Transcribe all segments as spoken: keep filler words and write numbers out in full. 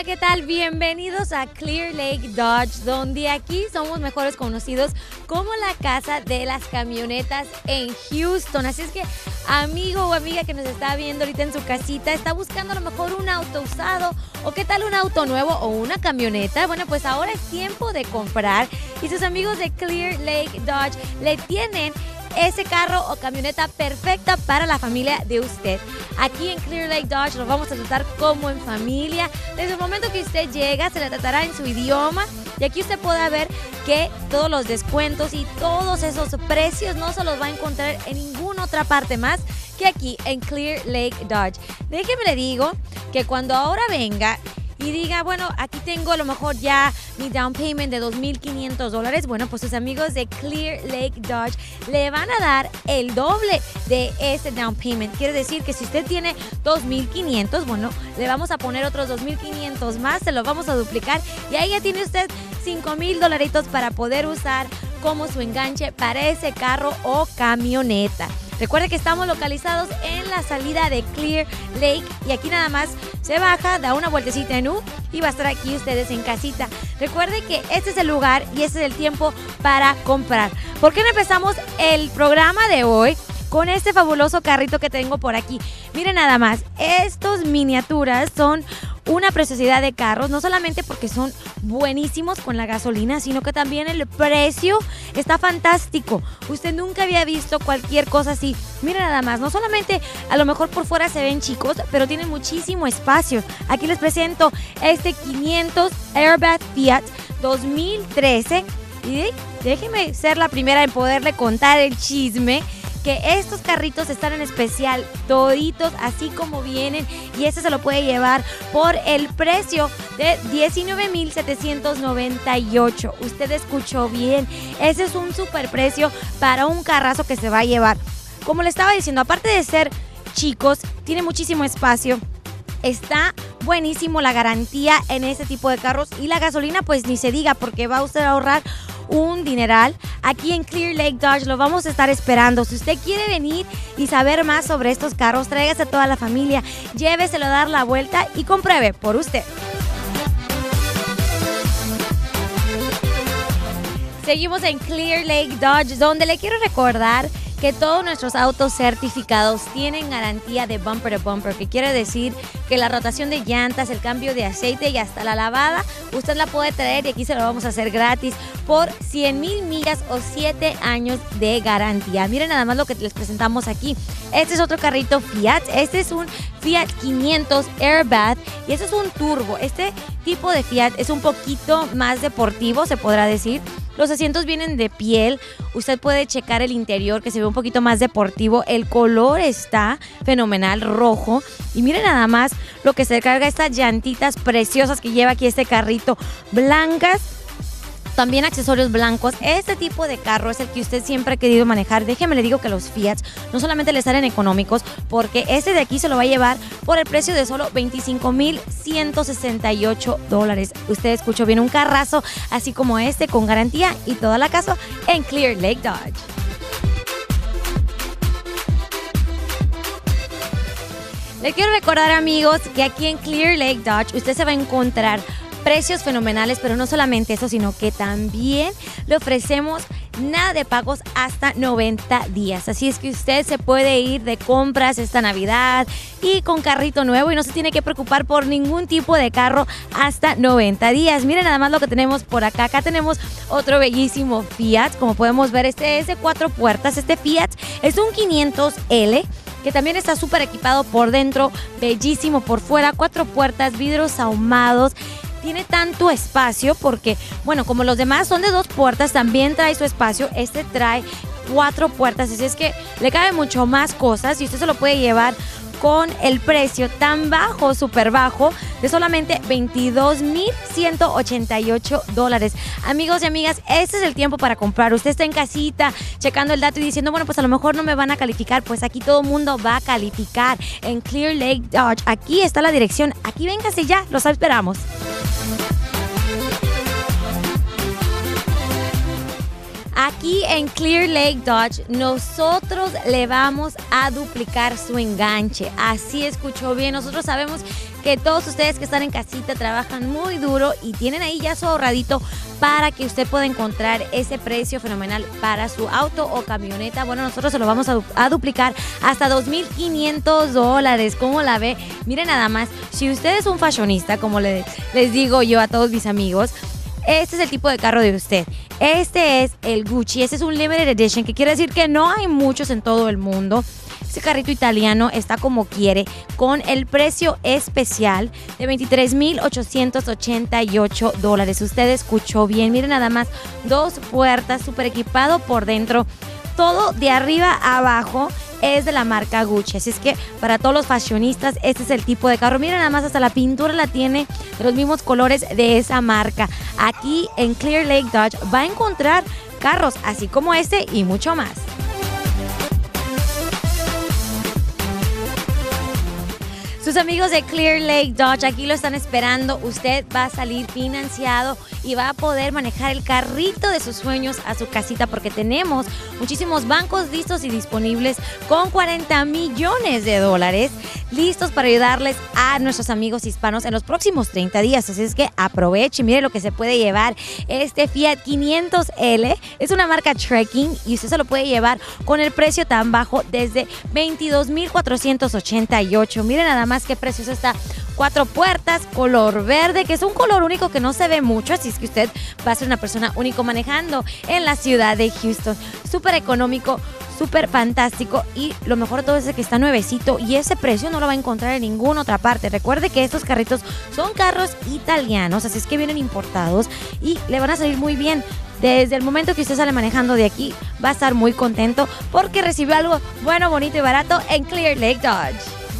Hola, ¿qué tal? Bienvenidos a Clear Lake Dodge, donde aquí somos mejores conocidos como la casa de las camionetas en Houston. Así es que, amigo o amiga que nos está viendo ahorita en su casita, está buscando a lo mejor un auto usado o qué tal un auto nuevo o una camioneta. Bueno, pues ahora es tiempo de comprar y sus amigos de Clear Lake Dodge le tienen ese carro o camioneta perfecta para la familia de usted. Aquí en Clear Lake Dodge lo vamos a tratar como en familia. Desde el momento que usted llega, se le tratará en su idioma. Y aquí usted podrá ver que todos los descuentos y todos esos precios no se los va a encontrar en ninguna otra parte más que aquí en Clear Lake Dodge. Déjeme le digo que cuando ahora venga y diga, bueno, aquí tengo a lo mejor ya mi down payment de dos mil quinientos dólares, bueno, pues sus amigos de Clear Lake Dodge le van a dar el doble de ese down payment. Quiere decir que si usted tiene dos mil quinientos, bueno, le vamos a poner otros dos mil quinientos más, se los vamos a duplicar y ahí ya tiene usted cinco mil dolaritos para poder usar como su enganche para ese carro o camioneta. Recuerde que estamos localizados en la salida de Clear Lake y aquí nada más se baja, da una vueltecita en U y va a estar aquí ustedes en casita. Recuerde que este es el lugar y este es el tiempo para comprar. ¿Por qué no empezamos el programa de hoy con este fabuloso carrito que tengo por aquí? Miren nada más, estos miniaturas son una preciosidad de carros, no solamente porque son buenísimos con la gasolina, sino que también el precio está fantástico. Usted nunca había visto cualquier cosa así. Miren nada más, no solamente a lo mejor por fuera se ven chicos, pero tienen muchísimo espacio. Aquí les presento este quinientos Airbag Fiat dos mil trece y déjenme ser la primera en poderle contar el chisme que estos carritos están en especial, toditos así como vienen, y este se lo puede llevar por el precio de diecinueve mil setecientos noventa y ocho. Usted escuchó bien, ese es un super precio para un carrazo que se va a llevar. Como le estaba diciendo, aparte de ser chicos, tiene muchísimo espacio. Está buenísimo la garantía en este tipo de carros y la gasolina pues ni se diga porque va a usted a ahorrar un dineral. Aquí en Clear Lake Dodge lo vamos a estar esperando. Si usted quiere venir y saber más sobre estos carros, tráigase a toda la familia, lléveselo a dar la vuelta y compruebe por usted. Seguimos en Clear Lake Dodge, donde le quiero recordar que todos nuestros autos certificados tienen garantía de bumper to bumper, que quiere decir que la rotación de llantas, el cambio de aceite y hasta la lavada, usted la puede traer y aquí se lo vamos a hacer gratis por cien mil millas o siete años de garantía. Miren nada más lo que les presentamos aquí. Este es otro carrito Fiat, este es un Fiat quinientos Airbag y este es un turbo. Este tipo de Fiat es un poquito más deportivo, se podrá decir. Los asientos vienen de piel, usted puede checar el interior que se ve un poquito más deportivo, el color está fenomenal, rojo, y miren nada más lo que se carga, estas llantitas preciosas que lleva aquí este carrito, blancas, también accesorios blancos. Este tipo de carro es el que usted siempre ha querido manejar. Déjeme le digo que los Fiat no solamente le salen económicos, porque este de aquí se lo va a llevar por el precio de solo veinticinco mil ciento sesenta y ocho dólares. Usted escuchó bien, un carrazo así como este con garantía y toda la casa en Clear Lake Dodge. Le quiero recordar, amigos, que aquí en Clear Lake Dodge usted se va a encontrar precios fenomenales, pero no solamente eso, sino que también le ofrecemos nada de pagos hasta noventa días. Así es que usted se puede ir de compras esta Navidad y con carrito nuevo y no se tiene que preocupar por ningún tipo de carro hasta noventa días. Miren nada más lo que tenemos por acá. Acá tenemos otro bellísimo Fiat. Como podemos ver, este es de cuatro puertas. Este Fiat es un quinientos L, que también está súper equipado por dentro, bellísimo por fuera, cuatro puertas, vidrios ahumados. Tiene tanto espacio porque, bueno, como los demás son de dos puertas, también trae su espacio. Este trae cuatro puertas, así es que le cabe mucho más cosas y usted se lo puede llevar con el precio tan bajo, súper bajo, de solamente veintidós mil ciento ochenta y ocho dólares. Amigos y amigas, este es el tiempo para comprar. Usted está en casita checando el dato y diciendo, bueno, pues a lo mejor no me van a calificar. Pues aquí todo el mundo va a calificar en Clear Lake Dodge. Aquí está la dirección. Aquí véngase ya, los esperamos. Aquí en Clear Lake Dodge nosotros le vamos a duplicar su enganche. Así escuchó bien, nosotros sabemos que todos ustedes que están en casita trabajan muy duro y tienen ahí ya su ahorradito para que usted pueda encontrar ese precio fenomenal para su auto o camioneta. Bueno, nosotros se lo vamos a, du a duplicar hasta dos mil quinientos dólares. ¿Cómo la ve? Miren nada más, si usted es un fashionista, como le, les digo yo a todos mis amigos, este es el tipo de carro de usted. Este es el Gucci, este es un Limited Edition, que quiere decir que no hay muchos en todo el mundo. Este carrito italiano está como quiere, con el precio especial de veintitrés mil ochocientos ochenta y ocho dólares. Usted escuchó bien, miren nada más, dos puertas, súper equipado por dentro, todo de arriba a abajo es de la marca Gucci. Así es que para todos los fashionistas, este es el tipo de carro. Miren nada más, hasta la pintura la tiene de los mismos colores de esa marca. Aquí en Clear Lake Dodge va a encontrar carros así como este y mucho más. Sus amigos de Clear Lake Dodge aquí lo están esperando. Usted va a salir financiado y va a poder manejar el carrito de sus sueños a su casita, porque tenemos muchísimos bancos listos y disponibles con cuarenta millones de dólares listos para ayudarles a nuestros amigos hispanos en los próximos treinta días. Así es que aproveche, mire lo que se puede llevar. Este Fiat quinientos L es una marca trekking y usted se lo puede llevar con el precio tan bajo desde veintidós mil cuatrocientos ochenta y ocho. Miren nada más qué precioso está. Cuatro puertas, color verde, que es un color único que no se ve mucho, así es que usted va a ser una persona único manejando en la ciudad de Houston. Súper económico, súper fantástico, y lo mejor de todo es que está nuevecito y ese precio no lo va a encontrar en ninguna otra parte. Recuerde que estos carritos son carros italianos, así es que vienen importados y le van a salir muy bien. Desde el momento que usted sale manejando de aquí, va a estar muy contento porque recibió algo bueno, bonito y barato en Clear Lake Dodge.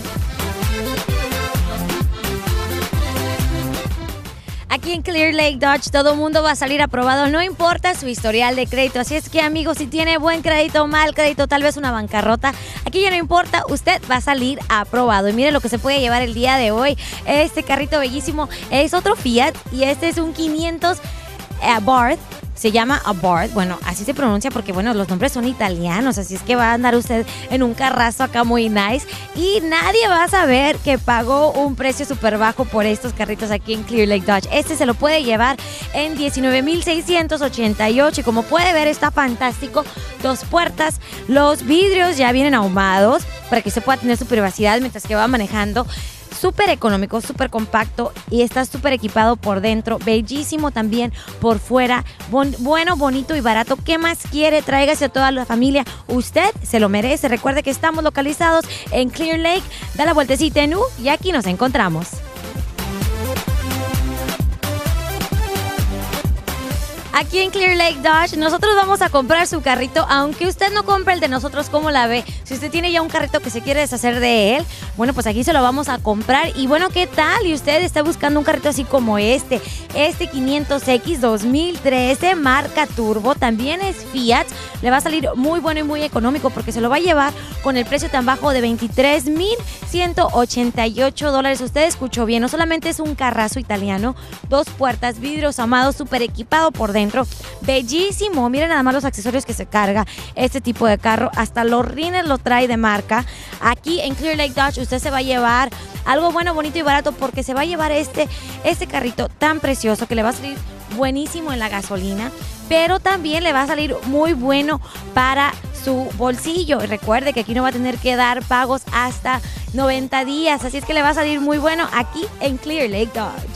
Aquí en Clear Lake Dodge todo el mundo va a salir aprobado, no importa su historial de crédito. Así es que, amigos, si tiene buen crédito, mal crédito, tal vez una bancarrota, aquí ya no importa, usted va a salir aprobado. Y mire lo que se puede llevar el día de hoy. Este carrito bellísimo es otro Fiat y este es un quinientos Abarth. Se llama Abarth, bueno, así se pronuncia porque, bueno, los nombres son italianos, así es que va a andar usted en un carrazo acá muy nice y nadie va a saber que pagó un precio súper bajo por estos carritos aquí en Clear Lake Dodge. Este se lo puede llevar en diecinueve mil seiscientos ochenta y ocho y como puede ver está fantástico. Dos puertas, los vidrios ya vienen ahumados para que usted pueda tener su privacidad mientras que va manejando. Súper económico, súper compacto y está súper equipado por dentro, bellísimo también por fuera, bon, bueno, bonito y barato. ¿Qué más quiere? Tráigase a toda la familia, usted se lo merece. Recuerde que estamos localizados en Clear Lake, da la vueltecita en U y aquí nos encontramos. Aquí en Clear Lake Dodge nosotros vamos a comprar su carrito, aunque usted no compre el de nosotros. ¿Cómo la ve? Si usted tiene ya un carrito que se quiere deshacer de él, bueno, pues aquí se lo vamos a comprar. Y bueno, ¿qué tal? Y usted está buscando un carrito así como este, este quinientos X dos mil trece, marca turbo, también es Fiat, le va a salir muy bueno y muy económico porque se lo va a llevar con el precio tan bajo de veintitrés mil ciento ochenta y ocho dólares. Usted escuchó bien, no solamente es un carrazo italiano, dos puertas, vidrios amados, súper equipado por dentro. Bellísimo, miren nada más los accesorios que se carga este tipo de carro, hasta los rines lo trae de marca. Aquí en Clear Lake Dodge usted se va a llevar algo bueno, bonito y barato porque se va a llevar este, este carrito tan precioso que le va a salir buenísimo en la gasolina, pero también le va a salir muy bueno para su bolsillo. Y recuerde que aquí no va a tener que dar pagos hasta noventa días, así es que le va a salir muy bueno aquí en Clear Lake Dodge.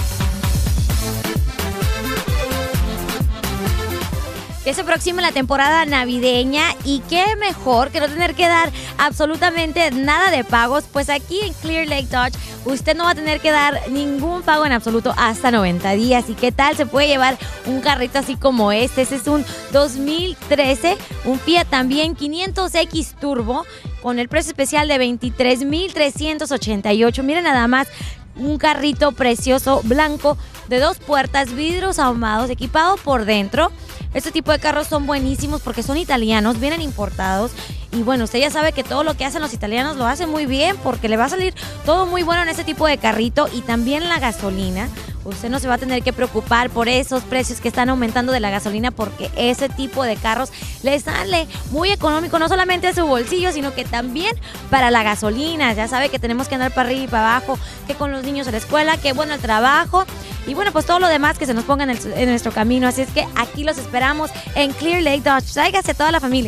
Que se aproxima la temporada navideña y qué mejor que no tener que dar absolutamente nada de pagos, pues aquí en Clear Lake Dodge usted no va a tener que dar ningún pago en absoluto hasta noventa días. ¿Y qué tal? Se puede llevar un carrito así como este. Este es un dos mil trece, un Fiat también quinientos X Turbo con el precio especial de veintitrés mil trescientos ochenta y ocho. Miren nada más, un carrito precioso blanco de dos puertas, vidrios ahumados, equipado por dentro. Este tipo de carros son buenísimos porque son italianos, vienen importados. Y bueno, usted ya sabe que todo lo que hacen los italianos lo hacen muy bien porque le va a salir todo muy bueno en este tipo de carrito. Y también la gasolina, usted no se va a tener que preocupar por esos precios que están aumentando de la gasolina, porque ese tipo de carros le sale muy económico, no solamente a su bolsillo, sino que también para la gasolina. Ya sabe que tenemos que andar para arriba y para abajo, que con los niños a la escuela, que bueno, el trabajo y bueno, pues todo lo demás que se nos ponga en, el, en nuestro camino. Así es que aquí los esperamos en Clear Lake Dodge. Tráigase a toda la familia.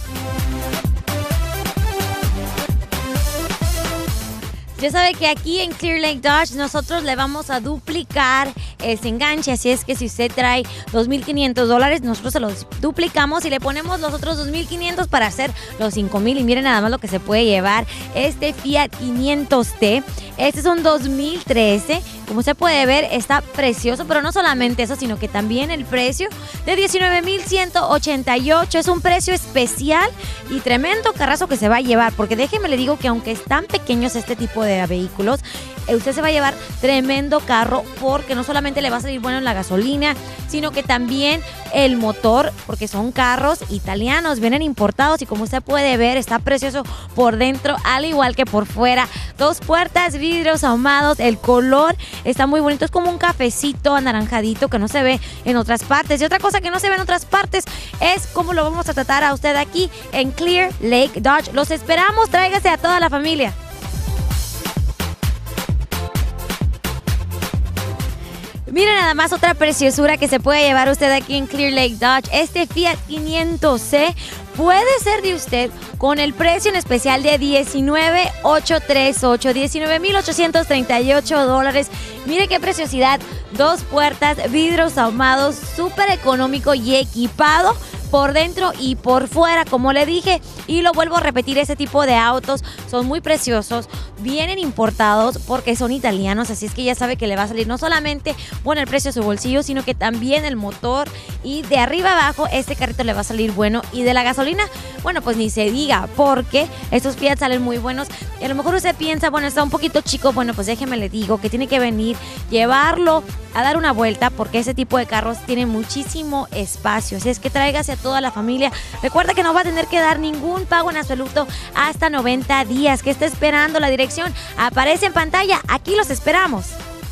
Ya sabe que aquí en Clear Lake Dodge nosotros le vamos a duplicar ese enganche, así es que si usted trae dos mil quinientos dólares, nosotros se los duplicamos y le ponemos los otros dos mil quinientos para hacer los cinco mil. Y miren nada más lo que se puede llevar este Fiat quinientos T. Este es un dos mil trece, como usted puede ver está precioso, pero no solamente eso, sino que también el precio de diecinueve mil ciento ochenta y ocho es un precio especial y tremendo carrazo que se va a llevar, porque déjeme le digo que aunque están pequeños este tipo de vehículos, usted se va a llevar tremendo carro, porque no solamente le va a salir bueno en la gasolina, sino que también el motor, porque son carros italianos, vienen importados y como usted puede ver está precioso por dentro al igual que por fuera. Dos puertas, vidrios ahumados, el color está muy bonito, es como un cafecito anaranjadito que no se ve en otras partes. Y otra cosa que no se ve en otras partes es cómo lo vamos a tratar a usted aquí en Clear Lake Dodge. Los esperamos, tráigase a toda la familia. Miren nada más otra preciosura que se puede llevar usted aquí en Clear Lake Dodge. Este Fiat quinientos C puede ser de usted con el precio en especial de diecinueve mil ochocientos treinta y ocho, diecinueve mil ochocientos treinta y ocho dólares. Mire qué preciosidad, dos puertas, vidrios ahumados, súper económico y equipado por dentro y por fuera, como le dije, y lo vuelvo a repetir, ese tipo de autos son muy preciosos, vienen importados porque son italianos, así es que ya sabe que le va a salir no solamente bueno el precio de su bolsillo, sino que también el motor, y de arriba abajo este carrito le va a salir bueno. Y de la gasolina, bueno, pues ni se diga, porque estos Fiat salen muy buenos. Y a lo mejor usted piensa, bueno, está un poquito chico, bueno, pues déjeme le digo que tiene que venir, llevarlo a dar una vuelta, porque ese tipo de carros tiene muchísimo espacio, así es que tráigase a toda la familia. Recuerda que no va a tener que dar ningún pago en absoluto hasta noventa días. ¿Qué está esperando? La dirección aparece en pantalla, aquí los esperamos.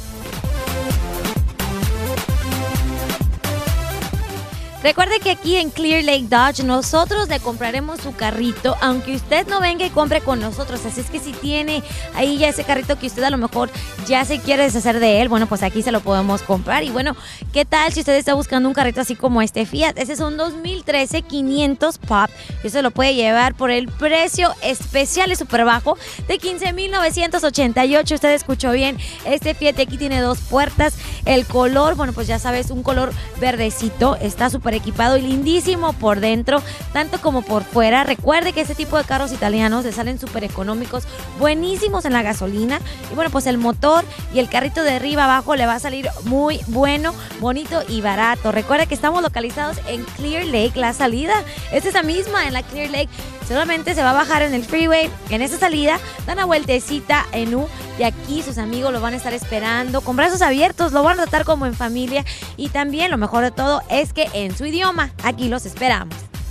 Recuerde que aquí en Clear Lake Dodge nosotros le compraremos su carrito, aunque usted no venga y compre con nosotros. Así es que si tiene ahí ya ese carrito que usted a lo mejor ya se quiere deshacer de él, bueno, pues aquí se lo podemos comprar. Y bueno, ¿qué tal si usted está buscando un carrito así como este Fiat? Ese es un dos mil trece quinientos Pop y se lo puede llevar por el precio especial y súper bajo de quince mil novecientos ochenta y ocho. Usted escuchó bien, este Fiat aquí tiene dos puertas. El color, bueno, pues ya sabes, un color verdecito, está súper equipado y lindísimo por dentro, tanto como por fuera. Recuerde que este tipo de carros italianos le salen súper económicos, buenísimos en la gasolina. Y bueno, pues el motor y el carrito de arriba abajo le va a salir muy bueno, bonito y barato. Recuerde que estamos localizados en Clear Lake. La salida es esa misma, en la Clear Lake. Solamente se va a bajar en el freeway, en esa salida, da una vueltecita en U y aquí sus amigos lo van a estar esperando con brazos abiertos, lo van a tratar como en familia. Y también lo mejor de todo es que en su idioma, aquí los esperamos.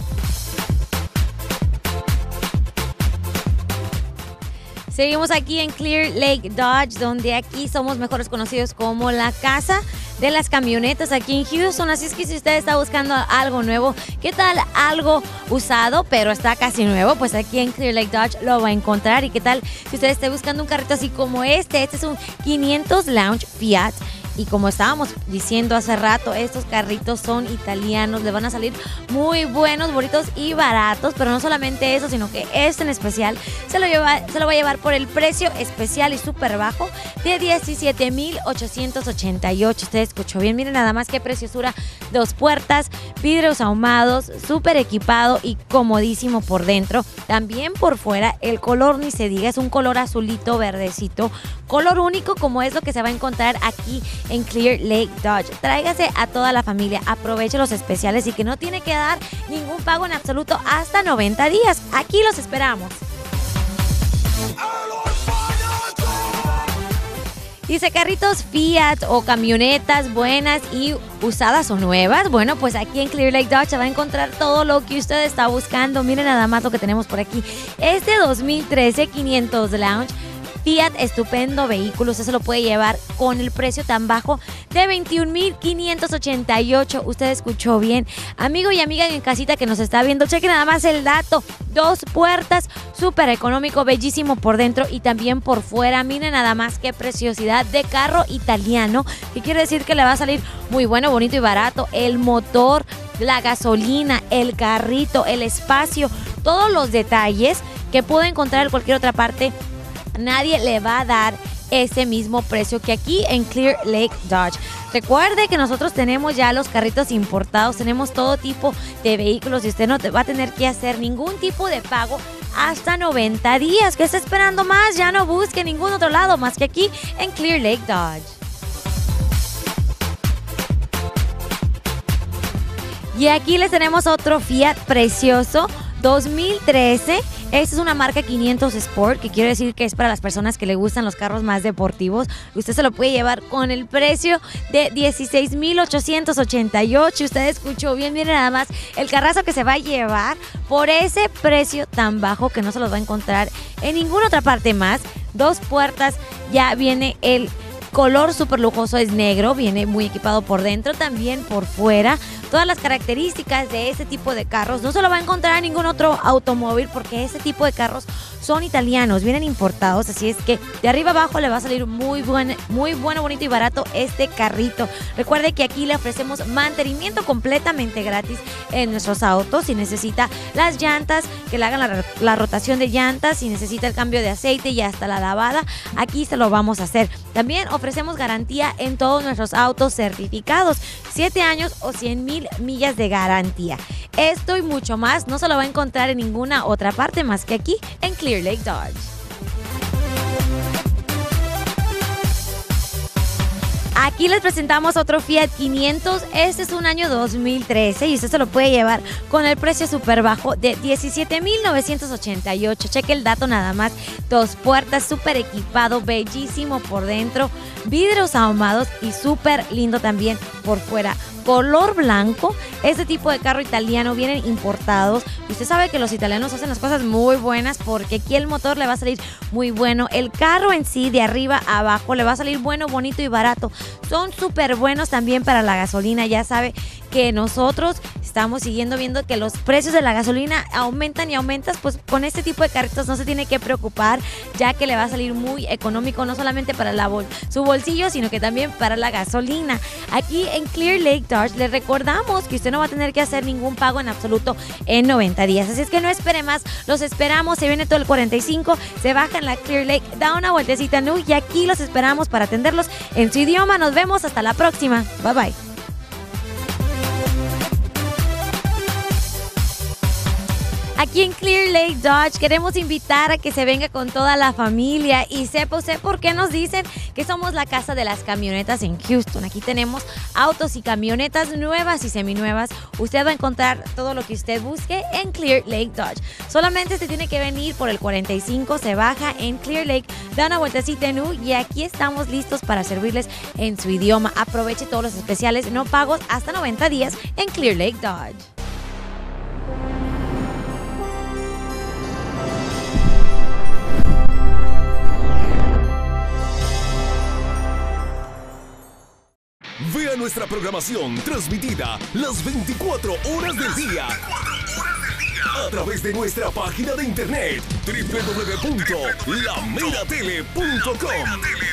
Seguimos aquí en Clear Lake Dodge, donde aquí somos mejores conocidos como la casa de las camionetas aquí en Houston. Así es que si usted está buscando algo nuevo, ¿qué tal algo usado pero está casi nuevo? Pues aquí en Clear Lake Dodge lo va a encontrar. ¿Y qué tal si usted está buscando un carrito así como este? Este es un quinientos Lounge Fiat. Y como estábamos diciendo hace rato, estos carritos son italianos, le van a salir muy buenos, bonitos y baratos. Pero no solamente eso, sino que este en especial se lo, lleva, se lo va a llevar por el precio especial y súper bajo de diecisiete mil ochocientos ochenta y ocho. Usted escuchó bien, miren nada más qué preciosura. Dos puertas, vidrios ahumados, súper equipado y comodísimo por dentro. También por fuera, el color ni se diga, es un color azulito, verdecito, color único como es lo que se va a encontrar aquí en Clear Lake Dodge. Tráigase a toda la familia, aproveche los especiales y que no tiene que dar ningún pago en absoluto hasta noventa días. Aquí los esperamos. Dice carritos Fiat o camionetas buenas y usadas o nuevas. Bueno, pues aquí en Clear Lake Dodge se va a encontrar todo lo que usted está buscando. Miren nada más lo que tenemos por aquí. Este dos mil trece quinientos Lounge Fiat, estupendo vehículo. Usted se lo puede llevar con el precio tan bajo de veintiún mil quinientos ochenta y ocho. Usted escuchó bien. Amigo y amiga en casita que nos está viendo, cheque nada más el dato. Dos puertas, súper económico, bellísimo por dentro y también por fuera. Miren nada más qué preciosidad de carro italiano, que quiere decir que le va a salir muy bueno, bonito y barato. El motor, la gasolina, el carrito, el espacio, todos los detalles que puede encontrar en cualquier otra parte. Nadie le va a dar ese mismo precio que aquí en Clear Lake Dodge. Recuerde que nosotros tenemos ya los carritos importados, tenemos todo tipo de vehículos y usted no te va a tener que hacer ningún tipo de pago hasta noventa días. ¿Qué está esperando más? Ya no busque en ningún otro lado más que aquí en Clear Lake Dodge. Y aquí les tenemos otro Fiat precioso dos mil trece. Esta es una marca quinientos Sport, que quiere decir que es para las personas que le gustan los carros más deportivos. Usted se lo puede llevar con el precio de dieciséis mil ochocientos ochenta y ocho. Usted escuchó bien, miren nada más el carrazo que se va a llevar por ese precio tan bajo que no se los va a encontrar en ninguna otra parte más. Dos puertas, ya viene el color súper lujoso, es negro, viene muy equipado por dentro, también por fuera. Todas las características de este tipo de carros no se lo va a encontrar en ningún otro automóvil, porque este tipo de carros son italianos, vienen importados, así es que de arriba abajo le va a salir muy buen, muy bueno, bonito y barato este carrito. Recuerde que aquí le ofrecemos mantenimiento completamente gratis en nuestros autos. Si necesita las llantas, que le hagan la, la rotación de llantas, si necesita el cambio de aceite y hasta la lavada, aquí se lo vamos a hacer. También ofrecemos garantía en todos nuestros autos certificados, siete años o cien mil millas de garantía. Esto y mucho más no se lo va a encontrar en ninguna otra parte más que aquí en Clear Lake Dodge. Aquí les presentamos otro Fiat quinientos. Este es un año dos mil trece y usted se lo puede llevar con el precio súper bajo de diecisiete mil novecientos ochenta y ocho. Cheque el dato nada más. Dos puertas, súper equipado, bellísimo por dentro, vidrios ahumados y súper lindo también por fuera. Color blanco. Este tipo de carro italiano vienen importados y usted sabe que los italianos hacen las cosas muy buenas, porque aquí el motor le va a salir muy bueno. El carro en sí, de arriba a abajo, le va a salir bueno, bonito y barato. Son súper buenos también para la gasolina. Ya sabe que nosotros estamos siguiendo viendo que los precios de la gasolina aumentan y aumentan. Pues con este tipo de carritos no se tiene que preocupar, ya que le va a salir muy económico, no solamente para la bol su bolsillo, sino que también para la gasolina. Aquí en Clear Lake Dodge le recordamos que usted no va a tener que hacer ningún pago en absoluto en noventa días. Así es que no espere más, los esperamos. Se viene todo el cuarenta y cinco, se baja en la Clear Lake, da una vueltecita Nu y aquí los esperamos para atenderlos en su idioma. Nos vemos hasta la próxima. Bye bye. Aquí en Clear Lake Dodge queremos invitar a que se venga con toda la familia y sepa usted por qué nos dicen que somos la casa de las camionetas en Houston. Aquí tenemos autos y camionetas nuevas y seminuevas. Usted va a encontrar todo lo que usted busque en Clear Lake Dodge. Solamente se tiene que venir por el cuarenta y cinco, se baja en Clear Lake, da una vueltecita en U y aquí estamos listos para servirles en su idioma. Aproveche todos los especiales, no pagos hasta noventa días en Clear Lake Dodge. Vea nuestra programación transmitida las veinticuatro horas del día a través de nuestra página de internet doble u doble u doble u punto la mera tele punto com.